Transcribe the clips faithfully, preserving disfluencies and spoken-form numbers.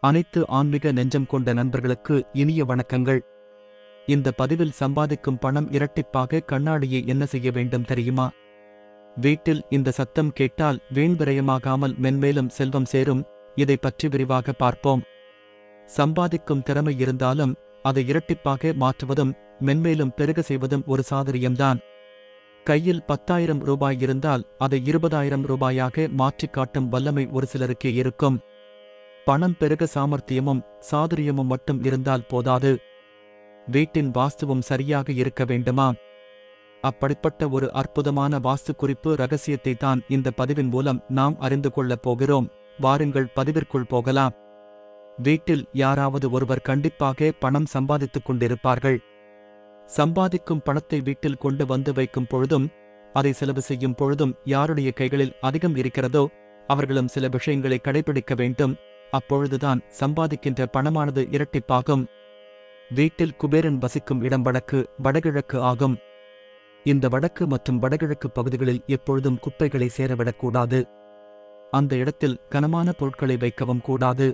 அனைத்து ஆன்மீக நெஞ்சம் கொண்ட நண்பர்களுக்கு இனிய வணக்கங்கள். இந்த பதிவில் சம்பாதிக்கும் பணம் இரட்டிப்பாக கண்ணாடியை என்ன செய்ய வேண்டும் தெரியுமா? வீட்டில் இந்த சத்தம் கேட்டால் வீண் விரயமாகாமல் மென்மேலும் செல்வம் சேரும். இதை பற்றி விரிவாக பார்ப்போம். சம்பாதிக்கும் திறமை இருந்தாலும் அதை இரட்டிப்பாக மாற்றுவதும் மென்மேலும் பெருக செய்வதும் ஒரு சாதுரியம்தான். கையில் பத்தாயிரம் ரூபாய் இருந்தால் அதை இருபதாயிரம் ரூபாயாக மாற்றிக் காட்டும் வல்லமை ஒரு சிலருக்கே இருக்கும். பணம் பெருக சாமர்த்தியமும் சாதுரியமும் மட்டும் இருந்தால் போதாது, வீட்டின் வாஸ்துவும் சரியாக இருக்க வேண்டுமா? அப்படிப்பட்ட ஒரு அற்புதமான வாஸ்து குறிப்பு ரகசியத்தை தான் இந்த பதிவின் மூலம் நாம் அறிந்து கொள்ளப் போகிறோம். வாருங்கள் பதிவிற்குள் போகலாம். வீட்டில் யாராவது ஒருவர் கண்டிப்பாக பணம் சம்பாதித்துக் கொண்டிருப்பார்கள். சம்பாதிக்கும் பணத்தை வீட்டில் கொண்டு வந்து வைக்கும் பொழுதும் அதை செலவு செய்யும் பொழுதும் யாருடைய கைகளில் அதிகம் இருக்கிறதோ அவர்களும் சில விஷயங்களை கடைபிடிக்க வேண்டும். அப்பொழுதுதான் சம்பாதிக்கின்ற பணமானது இரட்டிப்பாகும். வீட்டில் குபேரன் வசிக்கும் இடம் வடக்கு வடகிழக்கு ஆகும். இந்த வடக்கு மற்றும் வடகிழக்கு பகுதிகளில் எப்பொழுதும் குப்பைகளை சேரவிடக்கூடாது. அந்த இடத்தில் கனமான பொருட்களை வைக்கவும் கூடாது.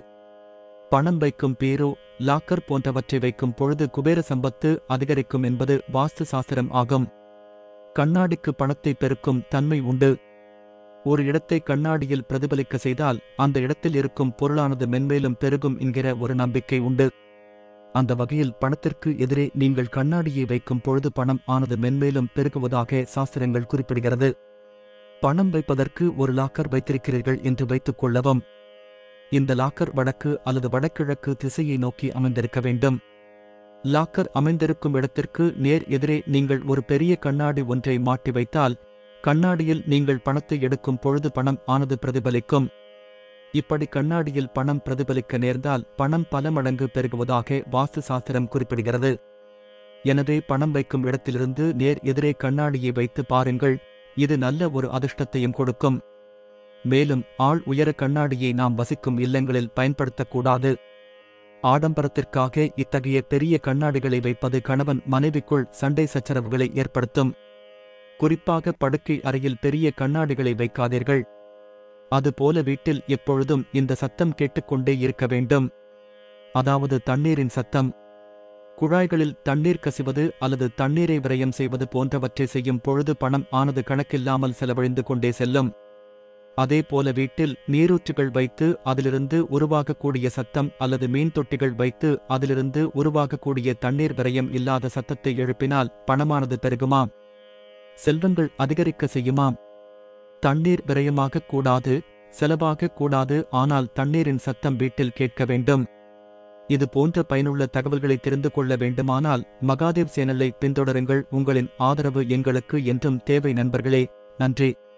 பணம் வைக்கும் பீரோ, லாக்கர் போன்றவற்றை வைக்கும் பொழுது குபேர சம்பத்து அதிகரிக்கும் என்பது வாஸ்து சாஸ்திரம் ஆகும். கண்ணாடிக்கு பணத்தை பெருக்கும் தன்மை உண்டு. ஒரு இடத்தை கண்ணாடியில் பிரதிபலிக்க செய்தால் அந்த இடத்தில் இருக்கும் பொருளானது மென்மேலும் பெருகும் என்கிற ஒரு நம்பிக்கை உண்டு. அந்த வகையில் பணத்திற்கு எதிரே நீங்கள் கண்ணாடியை வைக்கும் பொழுது பணம் ஆனது மென்மேலும் பெருகுவதாக சாஸ்திரங்கள் குறிப்பிடுகிறது. பணம் வைப்பதற்கு ஒரு லாக்கர் வைத்திருக்கிறீர்கள் என்று வைத்துக் கொள்ளவும். இந்த லாக்கர் வடக்கு அல்லது வடகிழக்கு திசையை நோக்கி அமைந்திருக்க வேண்டும். லாக்கர் அமைந்திருக்கும் இடத்திற்கு நேர் எதிரே நீங்கள் ஒரு பெரிய கண்ணாடி ஒன்றை மாட்டி வைத்தால் கண்ணாடியில் நீங்கள் பணத்தை எடுக்கும் பொழுது பணம் ஆனது பிரதிபலிக்கும். இப்படி கண்ணாடியில் பணம் பிரதிபலிக்க நேர்ந்தால் பணம் பல மடங்கு பெருகுவதாக வாஸ்து சாஸ்திரம் குறிப்பிடுகிறது. எனவே பணம் வைக்கும் இடத்திலிருந்து நேர் எதிரே கண்ணாடியை வைத்து பாருங்கள். இது நல்ல ஒரு அதிர்ஷ்டத்தையும் கொடுக்கும். மேலும் ஆள் உயர கண்ணாடியை நாம் வசிக்கும் இல்லங்களில் பயன்படுத்தக்கூடாது. ஆடம்பரத்திற்காக இத்தகைய பெரிய கண்ணாடிகளை வைப்பது கணவன் மனைவிக்குள் சண்டை சச்சரவுகளை ஏற்படுத்தும். குறிப்பாக படுக்கை அறையில் பெரிய கண்ணாடிகளை வைக்காதீர்கள். அதுபோல வீட்டில் எப்பொழுதும் இந்த சத்தம் கேட்டுக்கொண்டே இருக்க வேண்டும். அதாவது தண்ணீரின் சத்தம். குழாய்களில் தண்ணீர் கசிவது அல்லது தண்ணீரை விரயம் செய்வது போன்றவற்றை செய்யும் பொழுது பணம் ஆனது கணக்கில்லாமல் செலவழிந்து கொண்டே செல்லும். அதேபோல வீட்டில் நீரூற்றுகள் வைத்து அதிலிருந்து உருவாகக்கூடிய சத்தம் அல்லது மீன் தொட்டிகள் வைத்து அதிலிருந்து உருவாகக்கூடிய தண்ணீர் விரயம் இல்லாத சத்தத்தை எழுப்பினால் பணமானது பெருகுமாம், செல்வங்கள் அதிகரிக்க செய்யுமாம். தண்ணீர் விரயமாக கூடாது, செலவாக கூடாது. ஆனால் தண்ணீரின் சத்தம் வீட்டில் கேட்க வேண்டும். இது போன்ற பயனுள்ள தகவல்களை தெரிந்து கொள்ள வேண்டுமானால் மகாதேவ் சேனலை பின்தொடருங்கள். உங்களின் ஆதரவு எங்களுக்கு என்றும் தேவை நண்பர்களே. நன்றி.